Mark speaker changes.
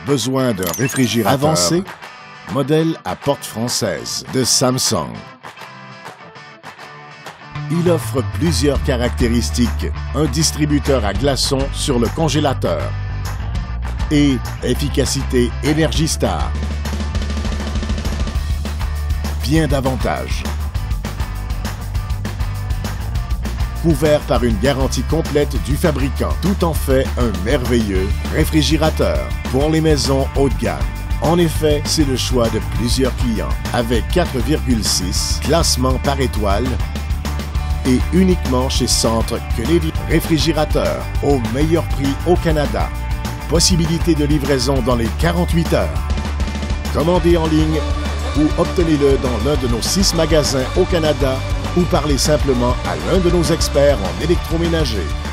Speaker 1: Besoin d'un réfrigérateur avancé? Modèle à porte française de Samsung. Il offre plusieurs caractéristiques. Un distributeur à glaçons sur le congélateur et efficacité Energy Star. Bien davantage. Couvert par une garantie complète du fabricant. Tout en fait un merveilleux réfrigérateur pour les maisons haut de gamme. En effet, c'est le choix de plusieurs clients avec 4,6 classements par étoile et uniquement chez Centre que les réfrigérateurs au meilleur prix au Canada. Possibilité de livraison dans les 48 heures. Commandez en ligne ou obtenez-le dans l'un de nos 6 magasins au Canada ou parlez simplement à l'un de nos experts en électroménager.